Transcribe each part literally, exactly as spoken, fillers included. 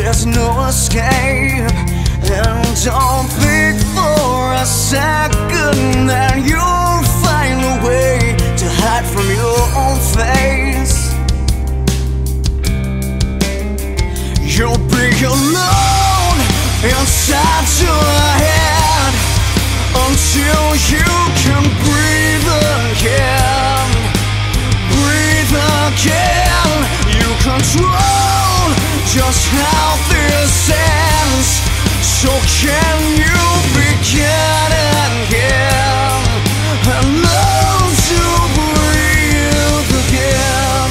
there's no escape. And don't think for a second that you'll find a way to hide from your own face. You'll be alone inside your head until you can breathe again. Breathe again. You control just how this ends. So can you begin again and learn to breathe again?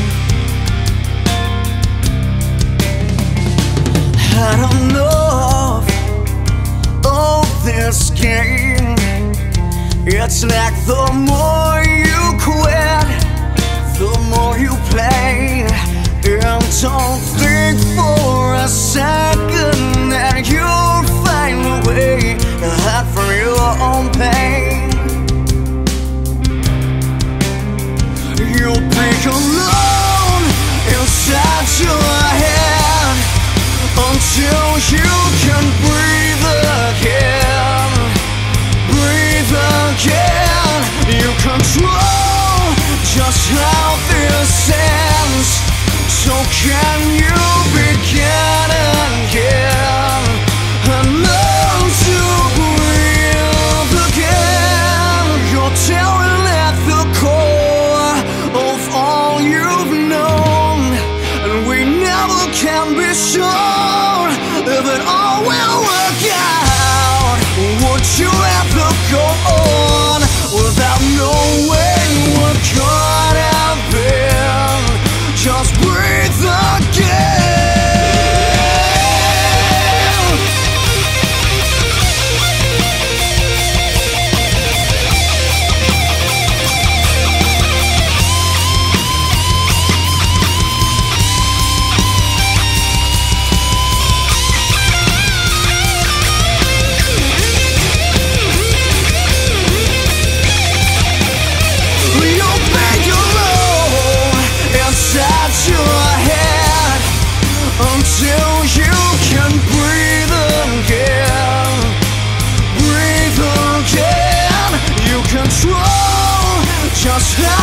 I don't know of this game. It's like the more you quit, the more you play. And don't think for a second that you'll find a way to hide from your own pain. You'll be alone inside your head until you can breathe again. Breathe again. You control just how this ends. So can you begin again and learn to breathe again? You're tearing at the core of all you've known, and we never can be sure if it all will work out. Would you ever go on without knowing what could have been? Just breathe again. Until you can breathe again. Breathe again. You control just how